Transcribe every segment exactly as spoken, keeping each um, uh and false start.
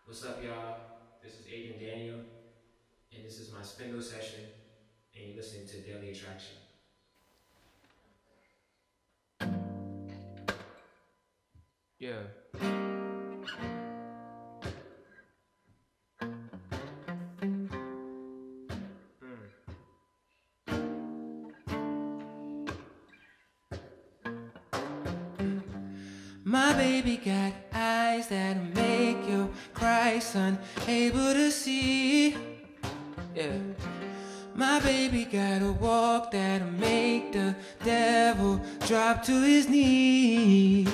What's up, y'all? This is Adrian Daniel, and this is my Spindle session, and you're listening to Daily Attraction. Yeah. My baby got eyes that'll make you cry, son, able to see. Yeah. My baby got a walk that'll make the devil drop to his knees.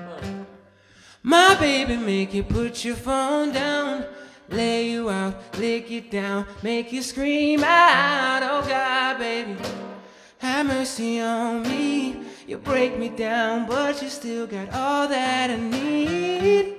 My baby make you put your phone down, lay you out, lick you down, make you scream out. Oh God, baby, have mercy on me. You break me down, but you still got all that I need.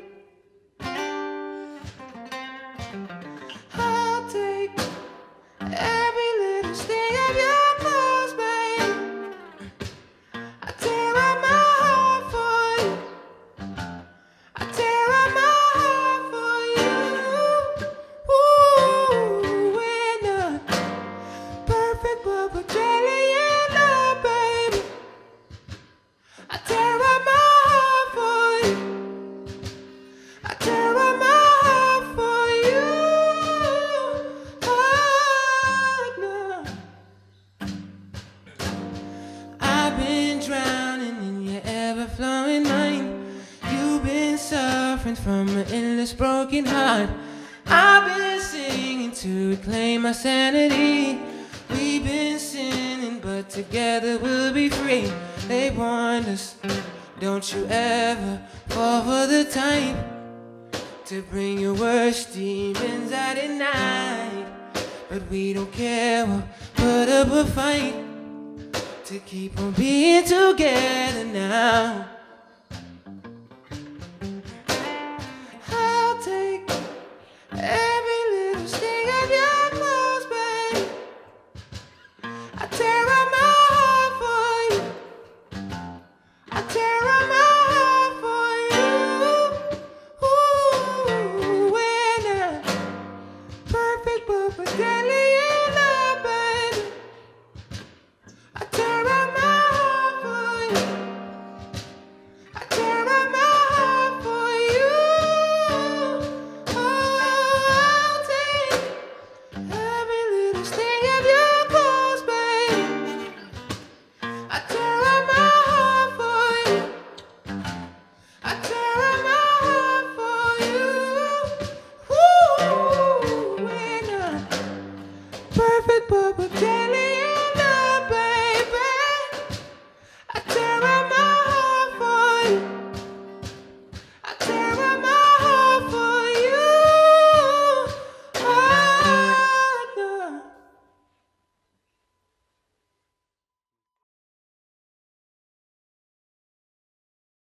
I'll take every little sting of your clothes, babe. I tear up my heart for you. I tear up my heart for you. Ooh, we're not perfect, but we're jelly in love, baby. I tear up my heart for you. I tear up my heart for you. Oh, no. I've been drowning in your ever-flowing mind. You've been suffering from an endless broken heart. I've been singing to reclaim my sanity. We've been sinning, but together we'll be free. They warned us, don't you ever fall for the type to bring your worst demons out at night. But we don't care, we'll put up a fight to keep on being together now. I'll take every little sting of your clothes, babe. I tear up my heart for you. I tear up my heart for you. Ooh, we're not perfect, but we're deadly in love, baby. I tear up my heart for you. I tear up my heart for you. Oh, I'll take every little sting of your clothes, baby. I tear up my heart for you. I tear up my heart for you. Ooh, we're not perfect, but we're